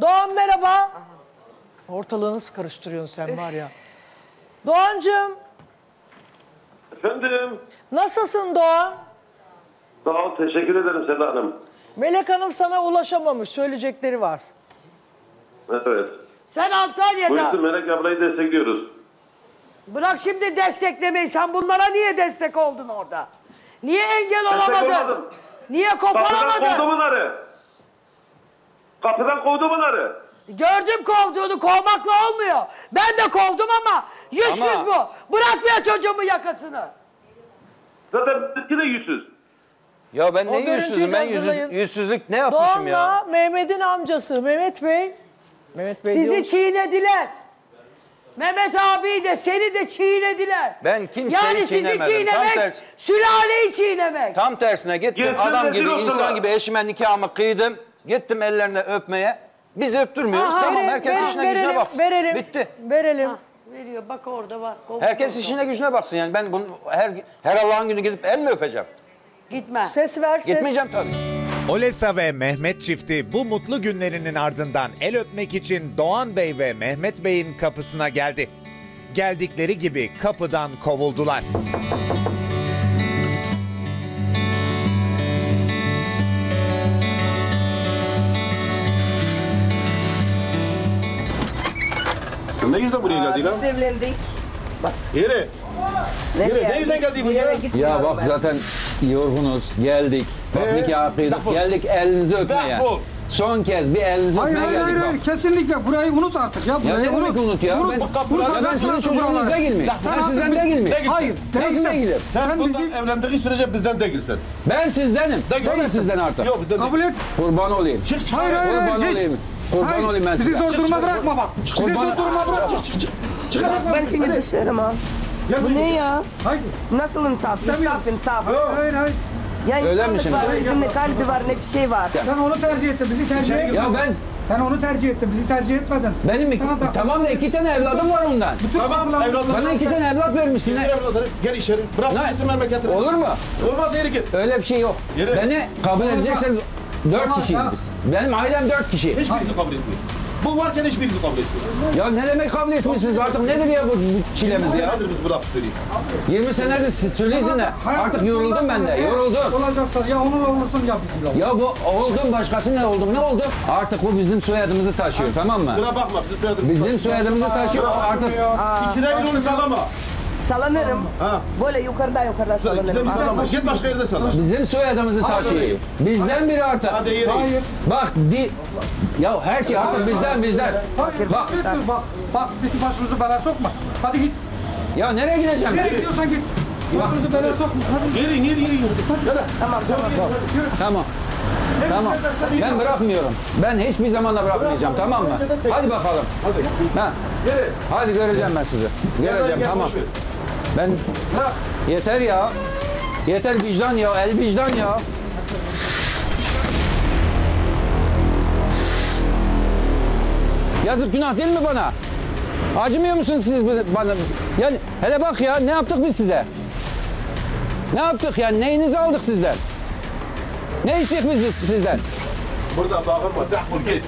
Doğan merhaba. Ortalığı nasıl karıştırıyorsun sen var ya. Doğancığım. Efendim. Nasılsın Doğan? Sağ ol, teşekkür ederim Seda Hanım. Melek Hanım sana ulaşamamış. Söyleyecekleri var. Evet. Sen Antalya'da. Buyursun, Melek ablayı destekliyoruz. Bırak şimdi desteklemeyi. Sen bunlara niye destek oldun orada? Niye engel olamadın? olmadım. Niye Kapıdan kovdu koparamadın? bunları. Kapıdan kovdu bunları. Gördüm kovduğunu. Kovmakla olmuyor. Ben de kovdum ama yüzsüz bu. Bırakmıyor çocuğumun yakasını. Zaten bizimki de yüzsüz. Ya ben O ne görüntüyü yüzsüzüm? Ben hazırlayın. yüzsüzlük ne yapmışım ya? Doğan'la Mehmet'in amcası Mehmet Bey. Mehmet Bey Sizi diyor. çiğnediler. Mehmet abi de seni de çiğnediler. Ben kimseyi yani çiğnemedim. sizi çiğnemek, Tam sülaleyi çiğnemek. Tam tersine gittim Gelsin adam rezil gibi, olsunlar. insan gibi eşime nikahımı kıydım. Gittim ellerine öpmeye. Biz öptürmüyoruz. Aha, Tamam, herkes işine gücüne baksın. Verelim. Bitti. Verelim. Veriyor bak orada var. Herkes işine gücüne baksın yani. Ben bunu her Allah'ın günü gidip el mi öpeceğim? Gitme. Ses ver ses. Gitmeyeceğim tabii. Olesa ve Mehmet çifti bu mutlu günlerinin ardından el öpmek için Doğan Bey ve Mehmet Bey'in kapısına geldi. Geldikleri gibi kapıdan kovuldular. Sen ne yüzden buraya geldin lan? Biz evlendik. Yere. Yere. Ne yüzden geldin buraya? Ya bak zaten yorgunuz, geldik. Bak nikah kıydık, Defol. geldik elinizi öpmeye. Defol. Son kez bir elinizi Hayır öpmeye hayır geldik. hayır, bak. kesinlikle burayı unut artık ya. Ya Burayı ne demek unut ya? Unut, Ben, bu kapıları- ben sizin çocuğunuz değil mi? Ben sizden değil mi? Hayır Nasıl değilsin. değilim? Sen Sen bundan bizi evlendiğin sürece bizden değilsin. Ben sizdenim. Değil. O da sizden artık. Yok bizden kabul et. Kurban olayım. Çık çık. Hayır hayır Kurban hayır. olayım. Kurban Hayır, olayım ben bizi size. zor duruma bırakma bak. Bizi Kurban- zor duruma bırakma. Çık. Ben şimdi dışarı mı? Bu ne ya? Haydi. Nasıl insaf? İnsaf insaf. Hayır hayır. Ya Öyle mi insanlık şimdi? var, bizim ne kalbi var ne bir şey var. Sen onu tercih ettin, bizi tercih etmedin. Ya ben Sen onu tercih ettin, bizi tercih etmedin. benim Sana da- tamam da 2 tane evladım var ondan. Tamam evlatlarım. Bana 2 tane evlat vermişsin. Gel evlatlarım. Gel içeri. Bırak Ne? isim memleketini. Olur mu? Olmaz yeri git. Öyle bir şey yok. Yürü. Beni kabul edecekseniz 4 Olmaz kişiyiz ya. biz. Benim ailem 4 kişi. Hiçbirisi kabul etmiyor. Bu varken hiçbirisi kabul etmiyor. Ya ne demek kabul etmişsiniz artık nedir ya bu çilemiz ya? Nedir biz bu lafı söyleyeyim? 20 senedir siz söyleyin de artık yoruldum ben de yoruldum. Olacaksa ya onunla olursun ya bizimle ol. Ya bu oldum başkası ne oldum ne oldu? Artık bu bizim soyadımızı taşıyor tamam mı? Kusura bakma bizi söyledim. Bizim soyadımızı taşıyor artık. İkide bir onu sallama. Sallanırım. Ha. Böyle yukarıda İkide sallanırım. bir sallama. Git başka yerde salla. Bizim soyadımızı taşıyor. Bizden biri artık. Hadi yere. Hayır. Bak ya her şey artık bizden. Hayır. Bak. Bak bizim başımızı belaya sokma. Hadi git. Ya nereye gideceğim? Nereye gidiyorsan git. Başımızı belaya sokma. Hadi. Yürü. Hadi. Tamam. Tamam. Ben bırakmıyorum. Ben hiçbir zaman da bırakmayacağım tamam mı? Hadi bakalım. Hadi. Ha. Yürü. Hadi göreceğim ben sizi. Göreceğim Gel, tamam. boş ver. Ben Ha. yeter ya. Yeter vicdan ya, el vicdan ya. Yazık günah değil mi bana? Acımıyor musunuz siz bana? Yani hele bak ya ne yaptık biz size? Ne yaptık yani? Neyinizi aldık sizden? Ne istedik biz sizden? Burada bağırma. Defol git.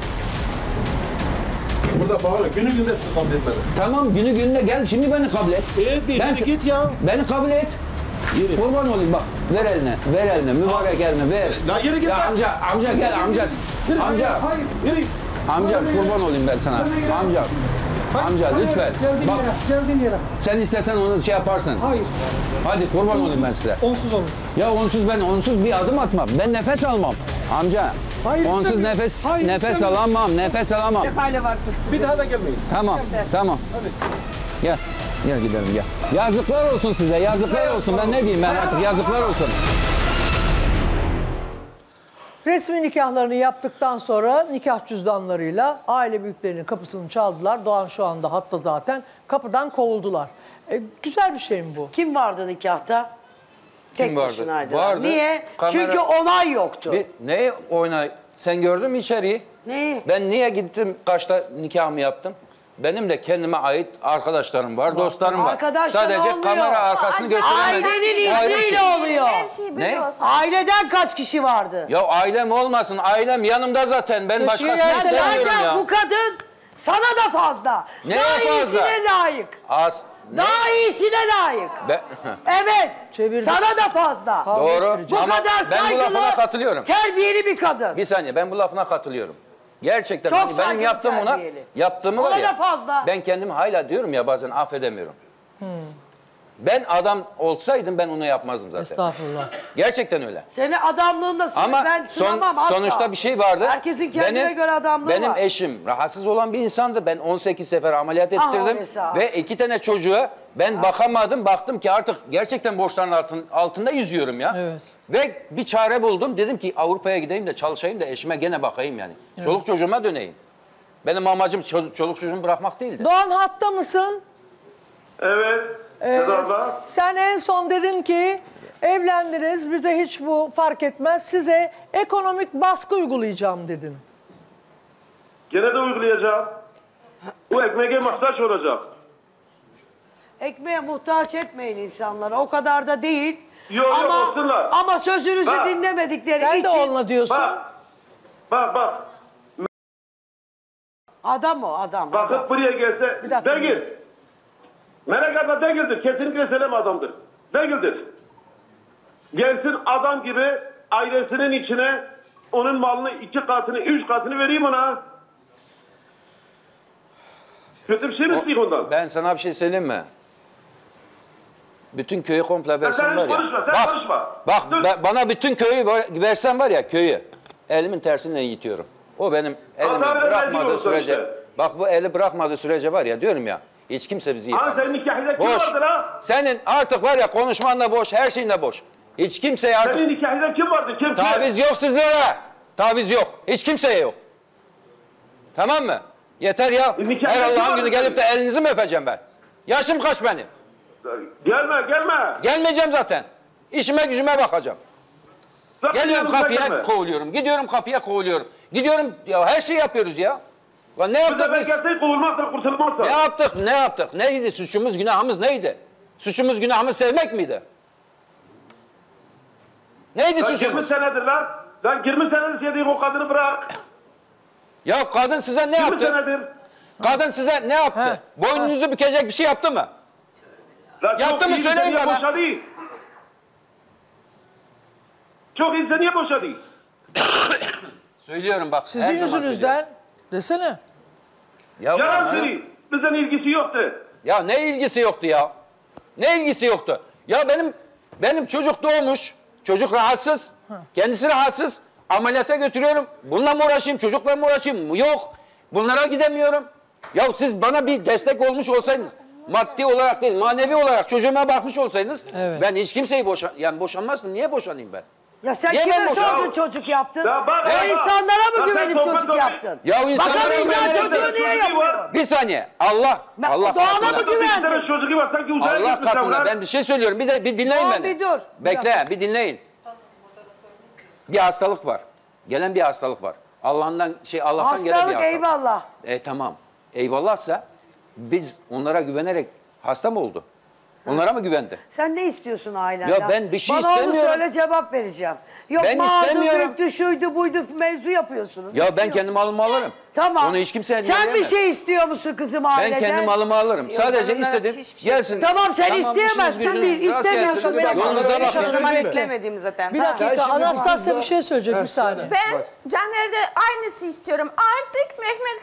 Burada bağırma. Günü günde sizi kabul etmedim. Tamam günü gününe gel şimdi beni kabul et. Ben- Git ya. Beni kabul et. Kurban olayım bak. Ver eline, mübarek eline ver. La yürü git Ya lan. amca gel amca. Amca, Hayır. Yürü. amca kurban olayım ben sana. Amca. Amca lütfen. Geldiğin Bak yere. Geldiğin yere. sen istersen onu şey yaparsın. Hayır. Hadi kurban olayım ben size. Onsuz olur. Ya onsuz bir adım atmam. Ben nefes almam. Amca. Hayır, Onsuz istemiyorum. Hayır, nefes istemiyorum. nefes alamam. Aile varsın. Bir daha da gelmeyin. Tamam. Gel. Gel gidelim gel. Yazıklar olsun size. Yazıklar olsun. Ben ne diyeyim ben artık yazıklar olsun. Resmi nikahlarını yaptıktan sonra nikah cüzdanlarıyla aile büyüklerinin kapısını çaldılar. Doğan şu anda hatta zaten kapıdan kovuldular. Güzel bir şey mi bu? Kim vardı nikahta? Tek vardı? başınaydı. Vardı. Niye? Kamera- Çünkü onay yoktu. Neyi oynay? Sen gördün mü içeriği? Neyi? Ben niye gittim kaçta nikahımı yaptım? Benim de kendime ait arkadaşlarım var, dostlarım var. Arkadaşlar Sadece olmuyor. kamera arkasını gösteremedim. Ailenin Bu ayrı bir izniyle şey. oluyor. Her şeyi Ne? biliyorsan. Aileden kaç kişi vardı? Ya ailem olmasın, ailem yanımda zaten. Ben Keşke başkasını yerseler istemiyorum Zaten ya. bu kadın sana da fazla. Neye Daha fazla? iyisine layık. Ne? Daha iyisine layık. Ben- Evet. Çevirdik. Sana da fazla. Doğru. Bu Ama kadar ben bu lafına saygılı, katılıyorum. terbiyeli bir kadın. Bir saniye, ben bu lafına katılıyorum. Gerçekten Çok benim saygılı, yaptığım ona, terbiyeli. yaptığımı Ona var ya. da fazla. Ben kendimi hala diyorum ya bazen affedemiyorum. Ben adam olsaydım ben onu yapmazdım zaten. Estağfurullah. Gerçekten öyle. Seni adamlığında Ama ben sınamam asla. sonuçta bir şey vardı. Herkesin kendine göre adamlığı benim var. eşim rahatsız olan bir insandı. Ben 18 sefer ameliyat Ah, ettirdim. öyleyse. Ve 2 tane çocuğa ben bakamadım. Baktım ki artık gerçekten borçların altında yüzüyorum ya. Evet. Ve bir çare buldum. Dedim ki Avrupa'ya gideyim de çalışayım da eşime gene bakayım yani. Çoluk çocuğuma döneyim. Benim amacım çoluk çocuğumu bırakmak değildi. Doğan hatta mısın? Evet. Seda abla. Sen en son dedin ki evlendiniz, bize hiç bu fark etmez, size ekonomik baskı uygulayacağım dedin. Gene de uygulayacağım. Bu ekmeğe muhtaç olacak. Ekmeğe muhtaç etmeyin insanlara. O kadar da değil. Yok, ama, olsunlar. ama sözünüzü Bak. dinlemedikleri Sen için. de onunla diyorsun. Bak. Adam o adam. Bakıp buraya gelse Bir dakika. değil. Melek abla değildir. Kesinlikle Selam adamdır. Değildir. Gelsin adam gibi ailesinin içine onun malını 2 katını 3 katını vereyim ona. Kötü bir şey mi istiyor ondan? Ben sana bir şey söyleyeyim mi? Bütün köyü komple versen sen var ya. konuşma, sen konuşma. Bak Dur. bana bütün köyü versen var ya köyü. Elimin tersinden yitiyorum. O benim elimi Adam bırakmadığı öyle sürece. işte. Bak bu eli bırakmadığı sürece var ya diyorum ya. Hiç kimse bizi Ama yitemez. senin nikahında kim Boş. vardır ha? Senin artık var ya konuşman da boş, her şeyin de boş. Hiç kimseye artık Senin nikahında kim vardır? Kim? taviz yok sizlere. Taviz yok. Hiç kimseye yok. Tamam mı? Yeter ya. Nikahda Her kim Allah'ın vardır? günü gelip de elinizi mi öpeceğim ben? Yaşım kaç benim? Gelme. Gelmeyeceğim zaten. İşime gücüme bakacağım. Zaten Geliyorum yanımıza kapıya gelme. kovuluyorum. Gidiyorum kapıya kovuluyorum. Gidiyorum ya her şeyi yapıyoruz ya. Lan ne Bir de yaptık ben biz? gelseydim kovulmazsa kurtulmazsa. Ne yaptık? Ne yaptık? Neydi suçumuz, günahımız neydi? Suçumuz, günahımız sevmek miydi? Neydi Lan 20 suçumuz? senedir lan. Lan 20 senedir yediğim o kadını bırak. Ya kadın size ne 20 yaptı? senedir. Kadın size ne yaptı? Boynunuzu bükecek bir şey yaptı mı? Lan Yaptı çok mı iyi söyleyin insan niye bana. boşadı? Çok insan niye boşadı? Söylüyorum bak. her Sizin zaman yüzünüzden söylüyorum. desene. Ya, Yalan bana- seni. Bizden ilgisi yoktu. Ya ne ilgisi yoktu ya? Ne ilgisi yoktu? Ya benim çocuk doğmuş. Çocuk rahatsız. Kendisi rahatsız. Ameliyata götürüyorum. Bununla mı uğraşayım? Çocukla mı uğraşayım? Yok. Bunlara gidemiyorum. Ya siz bana bir destek olmuş olsaydınız, maddi olarak değil, manevi olarak çocuğuma bakmış olsaydınız, Evet. ben hiç kimseyi boşanmazdım. Niye boşanayım ben? Ya sen Niye ben kime boşandım? sordun çocuk yaptın? Ya bak, O ya bak. insanlara Ya mı sen güvenip sohbet çocuk sohbet- yaptın? Ya o insanlara Bakamayacağın güvenerek- çocuğu niye yapıyorsun? Bir saniye. Allah Doğan'a katına. mı güvendin? Bir tane çocuğu var sanki uzaya Allah gitmiş katına. lan. Ben bir şey söylüyorum. Bir dinleyin Tamam, beni. bir dur. Bir Bekle, dakika. bir dinleyin. Bir hastalık var. Gelen bir hastalık var. Allah'tan gelen bir Hastalık hastalık. eyvallah. Tamam. Eyvallahsa biz onlara güvenerek hasta mı oldu? Onlara mı güvendi? Sen ne istiyorsun ailenden? Ya ben bir şey Bana onu istemiyorum. söyle cevap vereceğim. Yok Ben mağdur, istemiyorum. büyüktü, şuydu, buydu mevzu yapıyorsunuz. Ya ben İstiyorum. kendi malımı alırım. Tamam. Onu hiç kimseye Sen bir diyemez. şey istiyor musun kızım aileden? Ben kendi malımı alırım. Yok, Sadece ben onlara istedim. hiçbir şey Gelsin. Tamam, sen işiniz isteyemezsin gücünüz değil, rast istemiyorsun. gelsin. Bir dakika. Yolunuza Hiç o bakın. zaman beklemediğim zaten. Bir dakika, Anastasia bir şey söyleyecek, bir saniye. Ben Caner'de aynısı istiyorum. Artık Mehmet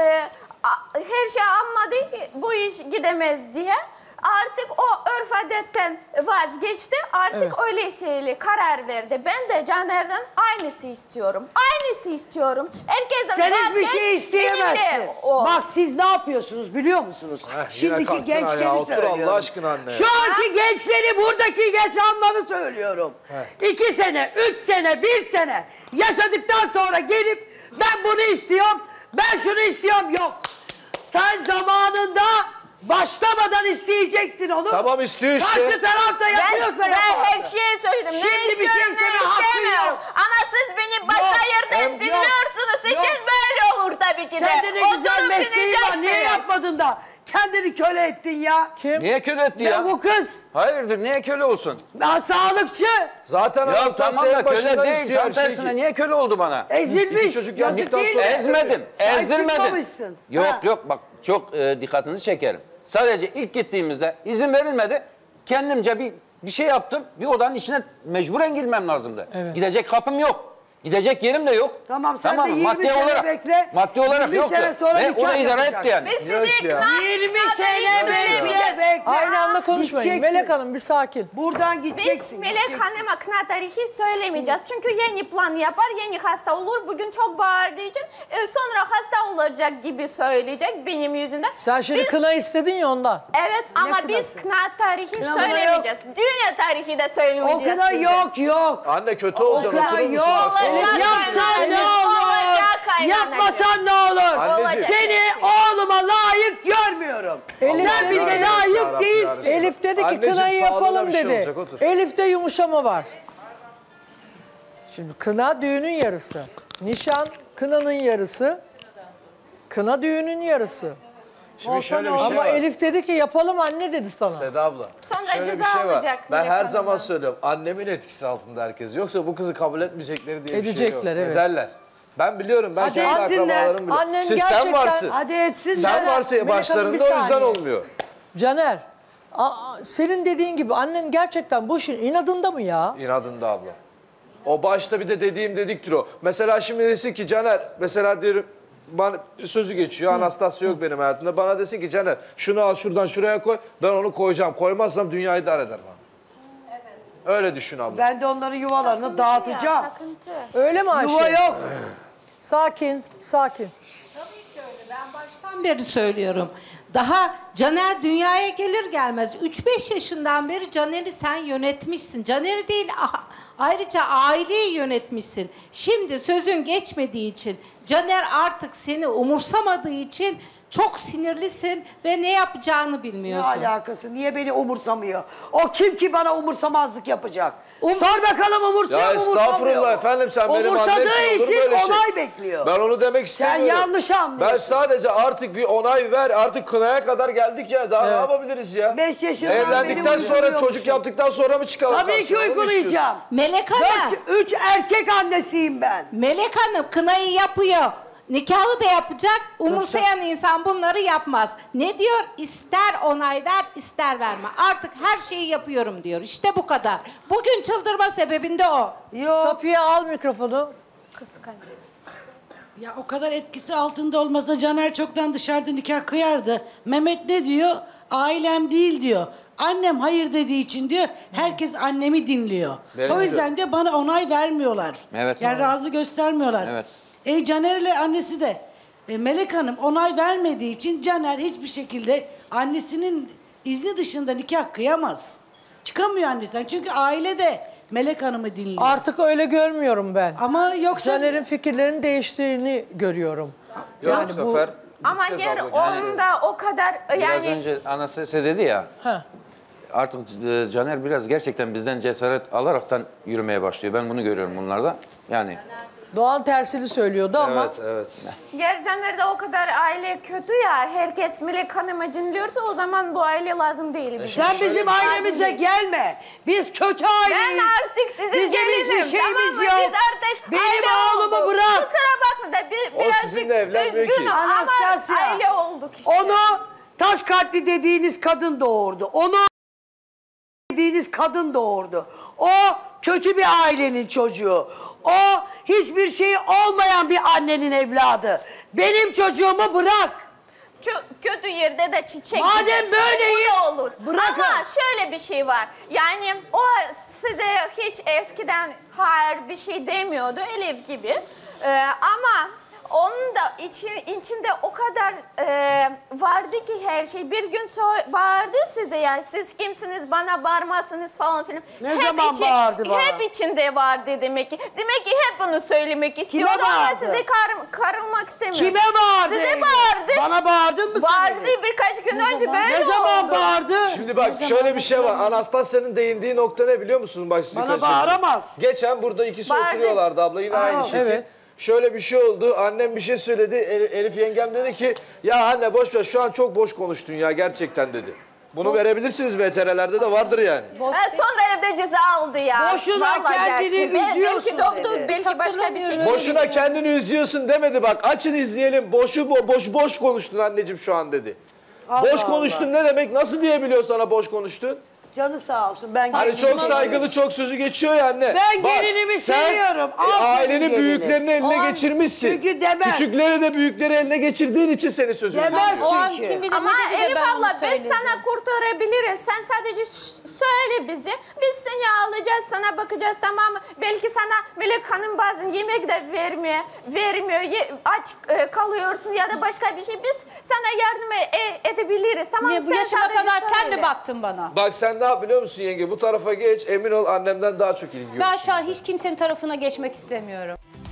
her şey anladı, bu iş gidemez diye. Artık o örf adetten vazgeçti. Artık öylesiyle karar verdi. Ben de Caner'den aynısı istiyorum. Aynısı istiyorum. Herkes Sen hiçbir vazgeç, şey isteyemezsin. benimle ol. Bak siz ne yapıyorsunuz biliyor musunuz? Şimdiki gençleri söylüyorum. Allah aşkına anne. Şu anki gençleri, buradaki genç anları söylüyorum. 2 sene, 3 sene, 1 sene yaşadıktan sonra gelip ben bunu istiyorum, ben şunu istiyorum, yok. Sen zamanında başlamadan isteyecektin onu. Tamam, istiyor işte. Karşı taraf da yapıyorsa Ben yapar. her şeyi söyledim. Şimdi Ne bir şey istiyorum, isteme ne hakkı istemiyorum. yok. Ama siz beni başka Yok, yerden yok, dinliyorsunuz. yok. Için böyle olur tabii ki de. Sende ne güzel Oturup mesleği var. Niye dinleyeceksiniz. yapmadın da kendini köle ettin ya? Kim? Niye köle etti ya? Ya bu kız. Hayırdır niye köle olsun? Ben sağlıkçı. Zaten Ya Anastasya tamam da en başından köle değil. istiyor Tam her şeyi tersine ki. niye köle oldu bana? Ezilmiş. İki çocuk Yazık yaptıktan değil sonra mi? Ezmedim. Sen Ezdirmedim. çıkmamışsın. Yok Ha. yok bak çok dikkatinizi çekerim. Sadece ilk gittiğimizde izin verilmedi. Kendimce bir şey yaptım. Bir odanın içine mecburen girmem lazımdı. Evet. Gidecek kapım yok. Gidecek yerim de yok. Tamam sen de 20 maddi sene olarak, bekle. Maddi olarak 20 yoktu. sene sonra Ve nikah onu idare etti yapacaksın. yani. Biz sizi Yok ya. ikna 20 ikna sene edemeyeceğiz. bekle. Aynı anda konuşmayın. Gideceksin. Melek Hanım bir sakin. Buradan Biz gideceksin. Melek Hanım'a kına tarihi söylemeyeceğiz. Çünkü yeni plan yapar, yeni hasta olur. Bugün çok bağırdığı için sonra hasta olacak gibi söyleyecek benim yüzümden. Sen şimdi Biz- kına istedin ya ondan. Evet ama Ne biz kınası? kına tarihi Kına söylemeyeceğiz. Düğün tarihi de O söylemeyeceğiz kadar size. yok. Anne kötü olacaksın, kadar oturur musun? yok. Baksana. Olacak. Yapsan ne olur? Olacak kaynanacığım. Yapmasan ne olur? Anneciğim. Seni oğluma layık görmüyorum. Sen bize yarabbim, layık yarabbim, değilsin. Elif dedi ki Anneciğim, kınayı sağlığına yapalım bir şey dedi. olacak, otur. Elif'te yumuşama var. Şimdi kına düğünün yarısı. Nişan kınanın yarısı. Kına düğünün yarısı. Şimdi şöyle bir şey Ama var. Elif dedi ki yapalım anne dedi sana. Seda abla. Sonra şöyle ceza bir şey var. alacak Ben Melek her Hanım'dan. zaman söylüyorum. Annemin etkisi altında herkes. Yoksa bu kızı kabul etmeyecekleri diye bir şey yok. Edecekler, evet. Ederler. Ben biliyorum. Ben Hadi kendi etsinler. akrabalarım biliyorum. Annen Şimdi gerçekten- sen varsın. Hadi etsin. Sen Melek varsın Hanım, başlarında bir o yüzden saniye. olmuyor. Caner, senin dediğin gibi annen gerçekten bu işin inadında mı ya? İnadında abla. O başta bir de dediğim dediktir o. Mesela şimdi desin ki Caner, mesela diyorum bana sözü geçiyor. Anastasya yok benim hayatımda. Bana desin ki Caner şunu al şuradan şuraya koy. Ben onu koyacağım. Koymazsam dünyayı idare eder bana. Öyle düşün abla. Ben de onların yuvalarını dağıtacağım. Takıntı. Öyle mi Ayşe? Yuva yok. Sakin, sakin. Tabii ki öyle. Ben baştan beri söylüyorum. Daha Caner dünyaya gelir gelmez 3-5 yaşından beri Caner'i sen yönetmişsin. Caner'i değil ayrıca aileyi yönetmişsin. Şimdi sözün geçmediği için Caner artık seni umursamadığı için çok sinirlisin ve ne yapacağını Ne bilmiyorsun. alakası? Niye beni umursamıyor? O kim ki bana umursamazlık yapacak? Sor bakalım umursuyor Ya mu, umursamıyor estağfurullah mu? efendim sen benim Umursadığı annemsin, olur için mu öyle şey? onay bekliyor. Ben onu demek istemiyorum. yanlış anlıyorsun. Ben sadece artık bir onay ver. Artık kınaya kadar geldik ya. Daha ne yapabiliriz ya? 5 yaşından Evlendikten beri sonra uyumuyormuşsun. çocuk yaptıktan sonra mı çıkalım? Tabii ki karşına? Onu mu uygulayacağım. istiyorsun? Melek Hanım. 3 erkek annesiyim ben. Melek Hanım kınayı yapıyor. Nikahı da yapacak. Umursayan insan bunları yapmaz. Ne diyor? İster onay ver, ister verme. Artık her şeyi yapıyorum diyor. İşte bu kadar. Bugün çıldırma sebebinde o. Safiye al mikrofonu. Kıskanç. Ya o kadar etkisi altında olmasa Caner çoktan dışarıda nikah kıyardı. Mehmet ne diyor? Ailem değil diyor. Annem hayır dediği için diyor herkes annemi dinliyor. Benim o yüzden diyor bana onay vermiyorlar. Evet. Yani razı göstermiyorlar. Evet. Caner ile annesi de Melek Hanım onay vermediği için Caner hiçbir şekilde annesinin izni dışında nikah kıyamaz. Çıkamıyor annesinden çünkü aile de Melek Hanım'ı dinliyor. Artık öyle görmüyorum ben. Ama yoksa Caner'in fikirlerinin değiştiğini görüyorum. Yok Yani bu bu- sefer. Ama gideceğiz yer abla. onda o kadar Biraz yani önce Anastasya dedi ya. Heh. Artık Caner biraz gerçekten bizden cesaret alaraktan yürümeye başlıyor. Ben bunu görüyorum bunlarda. Yani Doğan tersini söylüyordu ama Evet, evet. Caner'de o kadar aile kötü ya. Herkes Melek Hanım'ı dinliyorsa o zaman bu aile lazım değil bize. Sen bizim ailemize gelme. Biz kötü aileyiz. Ben artık sizin Bizim gelinim. hiçbir şeyimiz tamam mı? yok. Biz artık Benim aile oğlumu olduk. bırak. Kusura bakma da birazcık sizinle evlenmiyor ki. üzgünüm ama Anastasya, aile olduk işte. Onu taş kalpli dediğiniz kadın doğurdu. Onu dediğiniz kadın doğurdu. O kötü bir ailenin çocuğu. O hiçbir şeyi olmayan bir annenin evladı. Benim çocuğumu bırak. Çok kötü yerde de çiçek Madem gibi böyleyiz, iyi olur. bırakın. Ama şöyle bir şey var. Yani o size hiç eskiden hayır bir şey demiyordu Elif gibi. Ama onun da içinde o kadar vardı ki her şey. Bir gün bağırdı size yani siz kimsiniz bana bağırmazsınız falan filan. Ne zaman bağırdı bana? Hep içinde vardı demek ki. Demek ki hep bunu söylemek istiyordu ama bağırdı? size karılmak istemiyor. Kime bağırdı? Size bağırdı. Bana bağırdın mı sen? Bağırdı birkaç gün önce böyle Ne zaman oldu. bağırdı? Şimdi bak şöyle bir şey var. Anastasya'nın değindiği nokta ne biliyor musunuz? Bak sizi Bana kaçırdım. bağıramaz. Geçen burada ikisi Bağırdı. oturuyorlardı abla yine aynı şekil. evet. şöyle bir şey oldu. Annem bir şey söyledi. Elif yengem dedi ki ya anne boş ver şu an çok boş konuştun ya gerçekten dedi. Bunu verebilirsiniz VTR'lerde de vardır yani. Sonra evde ceza aldı ya. Boşuna Vallahi kendini gerçekten. üzüyorsun Belki doktor, dedi. belki başka bir şey. Boşuna kendini üzüyorsun demedi bak. Açın izleyelim. Boş konuştun anneciğim şu an dedi. Boş konuştun ne demek? Nasıl diyebiliyor sana boş konuştun? Canı sağ olsun. Ben Hani çok saygılı, çok sözü geçiyor ya anne. Ben Bak, gelinimi sen, seviyorum. Ailenin Aferin büyüklerini gelinim. eline O an geçirmişsin. çünkü demez. Küçükleri de büyükleri eline geçirdiğin için seni sözünü Demez dinliyor. o an kim bilir Ama ne dedi de Elif ben onu abla biz söyledim. sana kurtarabiliriz. Sen sadece söyle bize. Biz seni alacağız, sana bakacağız, tamam mı? Belki sana Melek Hanım bazen yemek de vermiyor. Aç kalıyorsun ya da başka bir şey. Biz sana yardım edebiliriz. Tamam mı? Niye bu yaşıma sadece kadar sen söyle. mi baktın bana? Bak sen ne yap biliyor musun yenge? Bu tarafa geç, emin ol annemden daha çok ilgi Ben görürsün. şu an hiç kimsenin tarafına geçmek istemiyorum.